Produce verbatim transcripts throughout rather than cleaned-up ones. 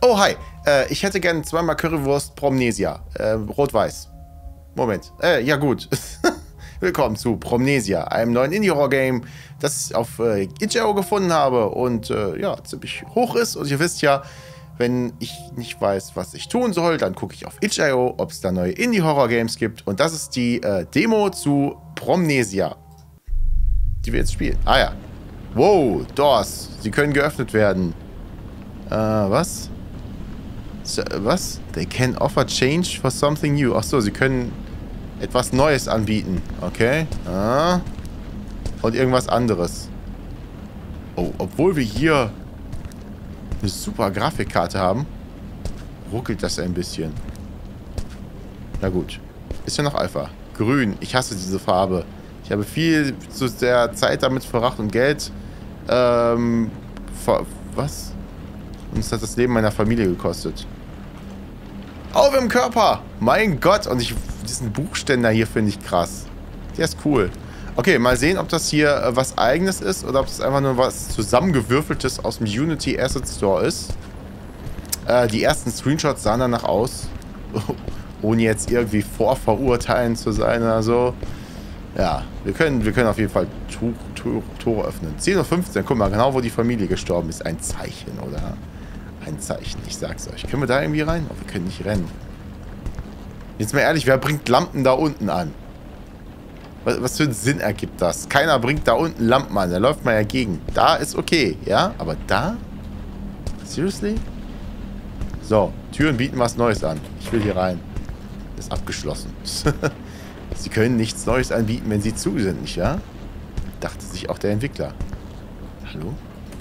Oh, hi. Äh, ich hätte gerne zweimal Currywurst Promnesia. Äh, rot-weiß. Moment. Äh, ja gut. Willkommen zu Promnesia, einem neuen Indie-Horror-Game, das ich auf äh, itch punkt i o gefunden habe und äh, ja, ziemlich hoch ist. Und ihr wisst ja, wenn ich nicht weiß, was ich tun soll, dann gucke ich auf itch punkt i o, ob es da neue Indie-Horror-Games gibt. Und das ist die äh, Demo zu Promnesia, die wir jetzt spielen. Ah ja. Wow, Doors. Sie können geöffnet werden. Äh, was? So, was? They can offer change for something new. Achso, sie können etwas Neues anbieten. Okay. Ah. Und irgendwas anderes. Oh, obwohl wir hier eine super Grafikkarte haben, ruckelt das ein bisschen. Na gut. Ist ja noch Alpha. Grün. Ich hasse diese Farbe. Ich habe viel zu der Zeit damit verbracht und Geld. Ähm. Ver was? Und es hat das Leben meiner Familie gekostet. Auf im Körper! Mein Gott! Und ich, diesen Buchständer hier finde ich krass. Der ist cool. Okay, mal sehen, ob das hier äh, was Eigenes ist oder ob das einfach nur was zusammengewürfeltes aus dem Unity Asset Store ist. Äh, die ersten Screenshots sahen danach aus. Ohne jetzt irgendwie vorverurteilen zu sein oder so. Ja, wir können, wir können auf jeden Fall Tore, Tore, Tore öffnen. zehn Uhr fünfzehn, guck mal, genau wo die Familie gestorben ist. Ein Zeichen, oder? Ein Zeichen, ich sag's euch. Können wir da irgendwie rein? Oh, wir können nicht rennen. Jetzt mal ehrlich, wer bringt Lampen da unten an? Was, was für einen Sinn ergibt das? Keiner bringt da unten Lampen an, da läuft man ja gegen. Da ist okay, ja? Aber da? Seriously? So, Türen bieten was Neues an. Ich will hier rein. Ist abgeschlossen. Sie können nichts Neues anbieten, wenn sie zu sind, nicht wahr? Dachte sich auch der Entwickler. Hallo?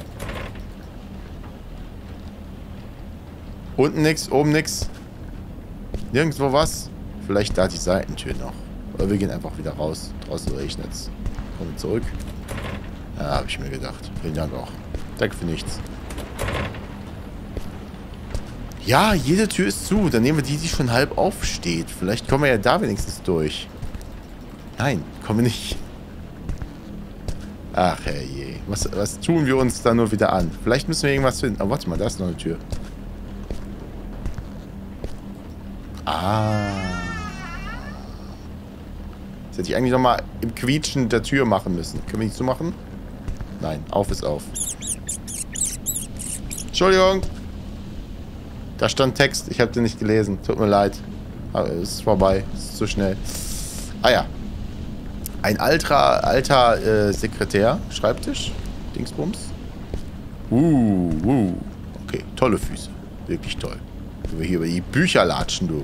Unten nix, oben nix. Nirgendwo was. Vielleicht da die Seitentür noch. Oder wir gehen einfach wieder raus. Draußen regnet's. Kommen wir zurück. Ja, habe ich mir gedacht. Vielen Dank auch. Danke für nichts. Ja, jede Tür ist zu. Dann nehmen wir die, die schon halb aufsteht. Vielleicht kommen wir ja da wenigstens durch. Nein, kommen wir nicht. Ach herrje. Was, was tun wir uns da nur wieder an? Vielleicht müssen wir irgendwas finden. Oh, warte mal, da ist noch eine Tür. Ah. Das hätte ich eigentlich nochmal im Quietschen der Tür machen müssen. Können wir nicht so machen? Nein, auf ist auf. Entschuldigung. Da stand Text. Ich habe den nicht gelesen. Tut mir leid. Aber es ist vorbei. Es ist zu schnell. Ah ja. Ein alter, alter äh, Sekretär. Schreibtisch. Dingsbums. Uh, uh. Okay, tolle Füße. Wirklich toll. Wenn wir hier über die Bücher latschen, du.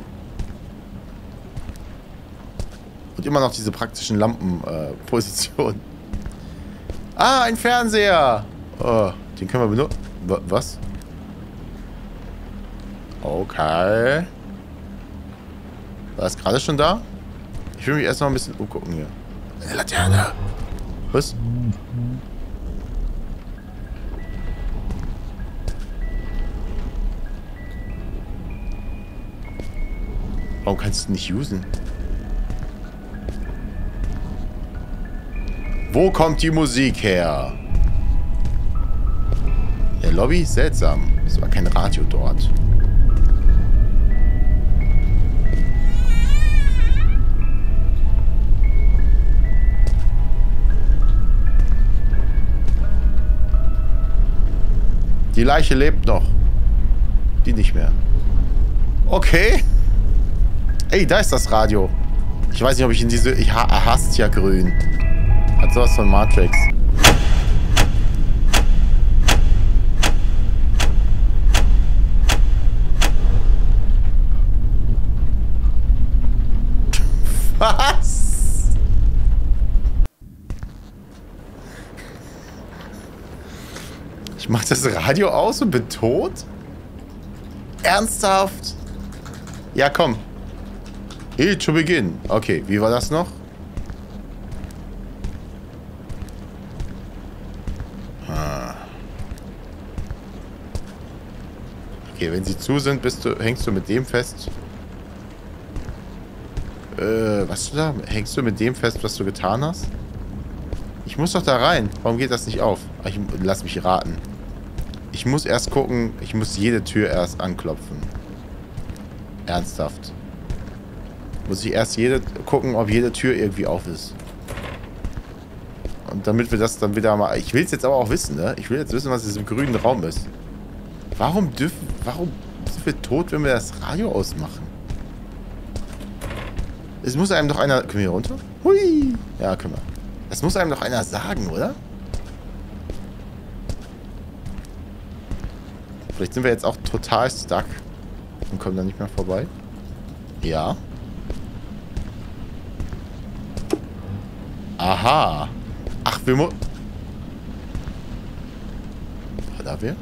Und immer noch diese praktischen Lampenpositionen. Äh, ah, ein Fernseher. Oh, den können wir benutzen. Was? Okay. War das gerade schon da? Ich will mich erst noch ein bisschen umgucken hier. Eine Laterne. Was? Warum kannst du nicht usen? Wo kommt die Musik her? Der Lobby ist seltsam. Es war kein Radio dort. Die Leiche lebt noch. Die nicht mehr. Okay. Ey, da ist das Radio. Ich weiß nicht, ob ich in diese... Ich ha hasst ja grün. Hat sowas von Matrix. Was? Ich mach das Radio aus und bin tot? Ernsthaft? Ja, komm. Hey, zu Beginn. Okay, wie war das noch? Ah. Okay, wenn sie zu sind, bist du, hängst du mit dem fest. Äh, was du da? Hängst du mit dem fest, was du getan hast? Ich muss doch da rein. Warum geht das nicht auf? Ach, ich lass mich raten. Ich muss erst gucken, ich muss jede Tür erst anklopfen. Ernsthaft. Muss ich erst jede gucken, ob jede Tür irgendwie auf ist. Und damit wir das dann wieder mal... Ich will es jetzt aber auch wissen, ne? Ich will jetzt wissen, was in diesem grünen Raum ist. Warum dürfen... Warum sind wir tot, wenn wir das Radio ausmachen? Es muss einem doch einer... Können wir hier runter? Hui! Ja, können wir. Das muss einem doch einer sagen, oder? Vielleicht sind wir jetzt auch total stuck und kommen da nicht mehr vorbei. Ja. Aha. Ach, wir mu... War da wer?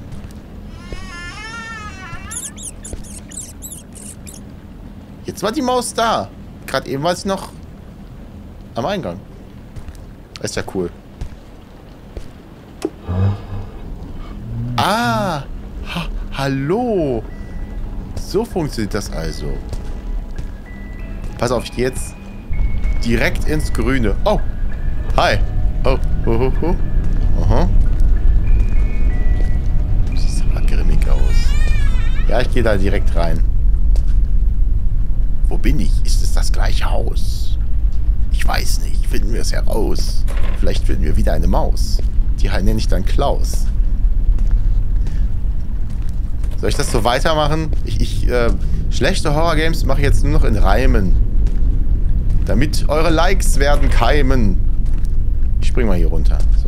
Jetzt war die Maus da. Gerade eben war sie noch am Eingang. Das ist ja cool. Ah. Ha, hallo. So funktioniert das also. Pass auf, ich gehe jetzt direkt ins Grüne. Oh. Hi. Oh. Oh, oh, oh. Aha. Sieht aber grimmig aus. Ja, ich gehe da direkt rein. Wo bin ich? Ist es das gleiche Haus? Ich weiß nicht. Finden wir es heraus. Vielleicht finden wir wieder eine Maus. Die nenne ich dann Klaus. Soll ich das so weitermachen? Ich, ich, äh, schlechte Horror-Games mache ich jetzt nur noch in Reimen. Damit eure Likes werden keimen. Ich spring mal hier runter. So.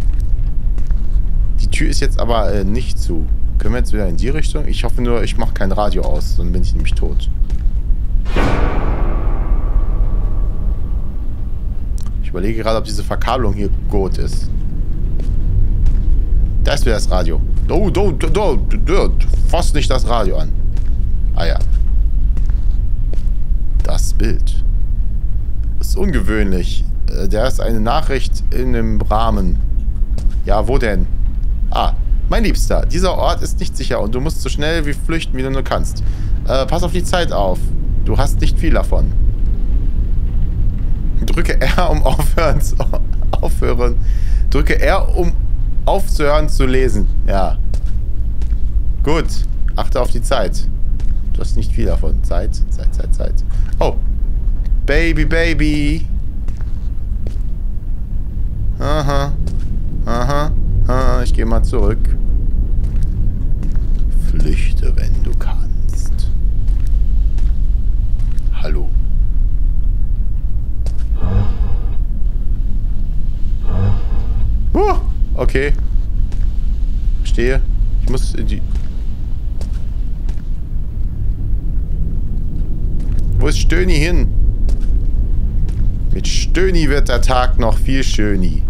Die Tür ist jetzt aber äh, nicht zu. Können wir jetzt wieder in die Richtung? Ich hoffe nur, ich mache kein Radio aus, sonst bin ich nämlich tot. Ich überlege gerade, ob diese Verkabelung hier gut ist. Da ist wieder das Radio. Oh, do, do, do, do, fass nicht das Radio an. Ah ja. Das Bild. Das ist ungewöhnlich. Da ist eine Nachricht in dem Rahmen. Ja, wo denn? Ah, mein Liebster, dieser Ort ist nicht sicher und du musst so schnell wie flüchten, wie du nur kannst. Äh, pass auf die Zeit auf. Du hast nicht viel davon. Drücke R, um aufhören zu... aufhören. Drücke R, um aufzuhören zu lesen. Ja. Gut. Achte auf die Zeit. Du hast nicht viel davon. Zeit, Zeit, Zeit, Zeit. Oh. Baby, Baby. Aha. Aha. Aha. Ich gehe mal zurück. Flüchte, wenn du kannst. Hallo. Uh, okay. Stehe. Ich muss in die... Wo ist Stöni hin? Mit Stöni wird der Tag noch viel schöni.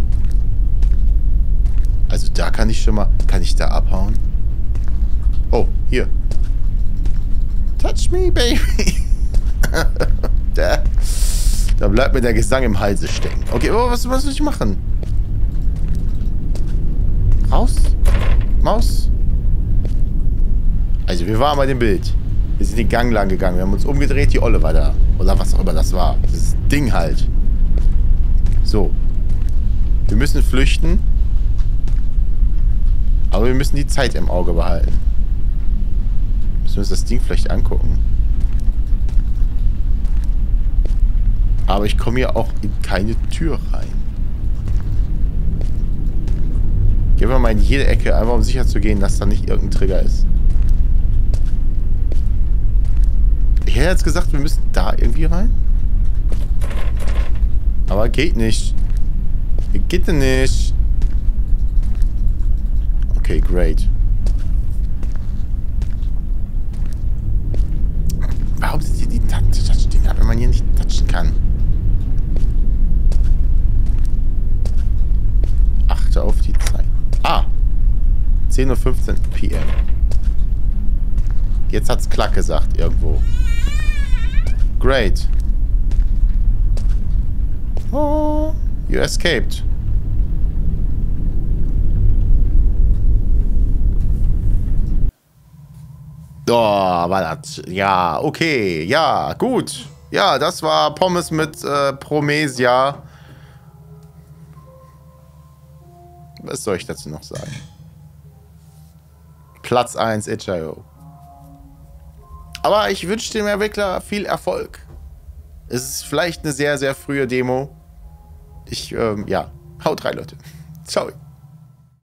Also da kann ich schon mal... Kann ich da abhauen? Oh, hier. Touch me, baby. da, da bleibt mir der Gesang im Halse stecken. Okay, aber was, was muss ich machen? Raus? Maus? Also, wir waren bei dem Bild. Wir sind den Gang lang gegangen. Wir haben uns umgedreht. Die Olle war da. Oder was auch immer das war. Dieses Ding halt. So. Wir müssen flüchten. Aber wir müssen die Zeit im Auge behalten. Müssen wir uns das Ding vielleicht angucken. Aber ich komme hier auch in keine Tür rein. Gehen wir mal in jede Ecke, einfach um sicher zu gehen, dass da nicht irgendein Trigger ist. Ich hätte jetzt gesagt, wir müssen da irgendwie rein. Aber geht nicht. Geht denn nicht. Okay, great. Warum sind hier die Touch-Dinger, wenn man hier nicht touchen kann? Achte auf die Zeit. Ah! zehn Uhr fünfzehn P M Jetzt hat's Klack gesagt irgendwo. Great. Oh, you escaped. Oh, war das... Ja, okay. Ja, gut. Ja, das war Pommes mit äh, Promesia. Was soll ich dazu noch sagen? Platz eins itch punkt i o. Aber ich wünsche dem Entwickler viel Erfolg. Es ist vielleicht eine sehr, sehr frühe Demo. Ich, ähm, ja, haut rein, Leute. Ciao.